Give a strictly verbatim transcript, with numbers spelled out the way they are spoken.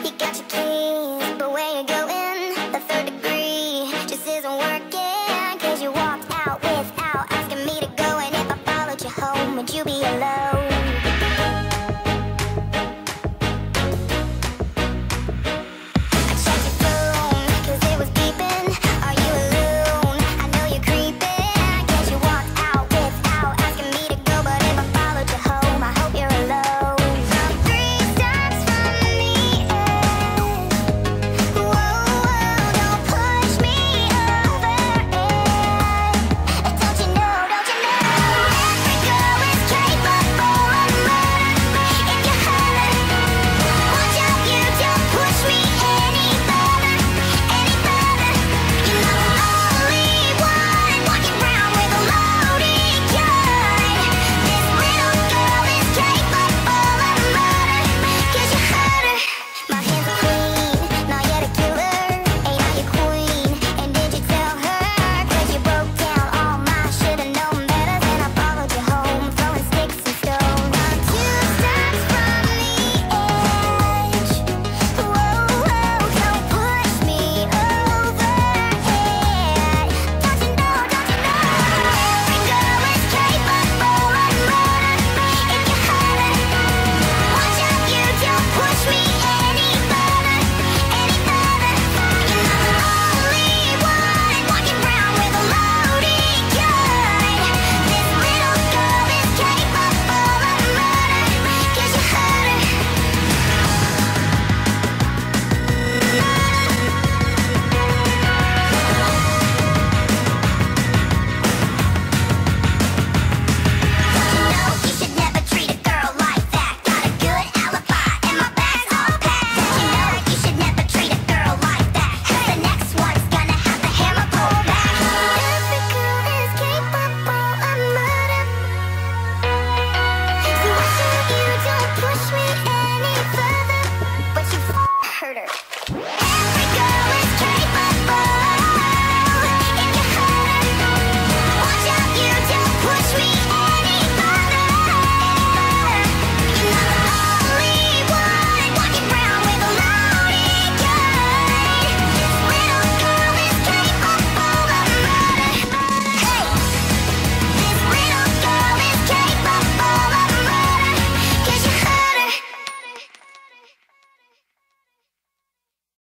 You got your keys, but where you going? The third degree just isn't working. Cause you walked out without asking me to go. And if I followed you home, would you be alone?